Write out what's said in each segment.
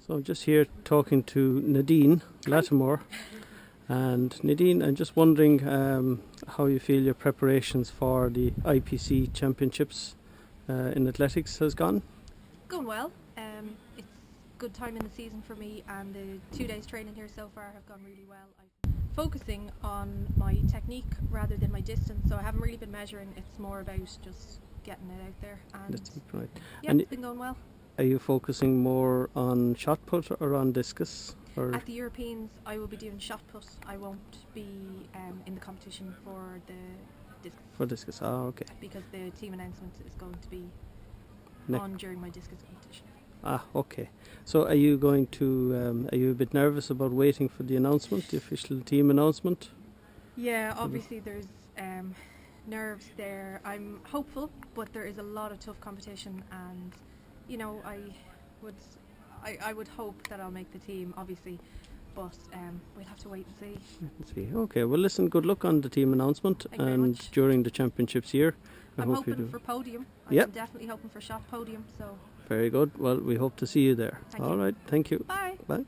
So I'm just here talking to Nadine Latimore. And Nadine, I'm just wondering how you feel your preparations for the IPC Championships in athletics has gone. Going well. It's good time in the season for me, and the 2 days training here so far have gone really well. I'm focusing on my technique rather than my distance, so I haven't really been measuring. It's more about just getting it out there, and That's right. yeah, And it's been going well. are you focusing more on shot put or on discus? Or At the Europeans, I will be doing shot put. I won't be in the competition for the discus. for discus? Oh, okay. Because the team announcement is going to be Next. on during my discus competition. Ah, okay. So are you going to? Are you a bit nervous about waiting for the announcement, the official team announcement? Yeah, obviously there's nerves there. I'm hopeful, but there is a lot of tough competition, and you know, I would hope that I'll make the team, obviously, but we'll have to wait and see. Let's see. Okay. Well, listen. Good luck on the team announcement Thank you very and much. during the championships year. I'm hope you hoping do. for podium. Yep. I'm definitely hoping for shot podium. So Very good. Well, we hope to see you there. Thank All you. right. Thank you. bye. Bye.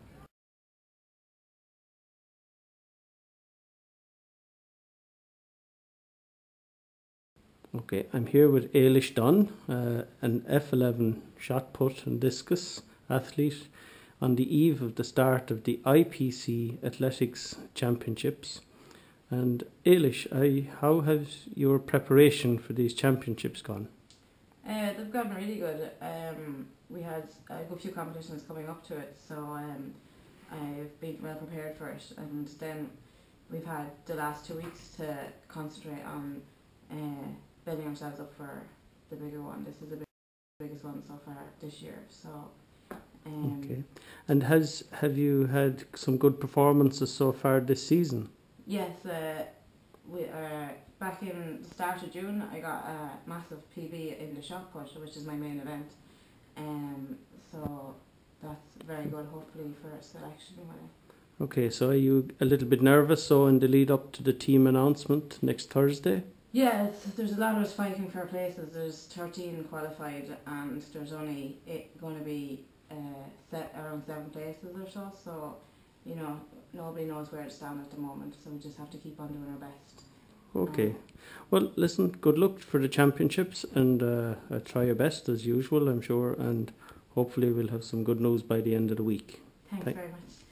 Okay, I'm here with Ailish Dunn, an F11 shot put and discus athlete on the eve of the start of the IPC Athletics Championships. And Ailish, how has your preparation for these championships gone? They've gone really good. We had a good few competitions coming up to it, so I've been well prepared for it. And then we've had the last 2 weeks to concentrate on building ourselves up for the bigger one. This is the biggest one so far this year. So. Okay. And have you had some good performances so far this season? Yes, we back in the start of June. I got a massive PB in the shot put, which is my main event. So that's very good. Hopefully for selection. Okay, so are you a little bit nervous so in the lead up to the team announcement next Thursday? Yes, there's a lot of us fighting for places. There's 13 qualified, and there's only going to be set around 7 places or so. So, you know, nobody knows where to stand at the moment. So we just have to keep on doing our best. Okay. Well, listen, good luck for the championships, and try your best as usual, I'm sure, and hopefully we'll have some good news by the end of the week. Thanks very much.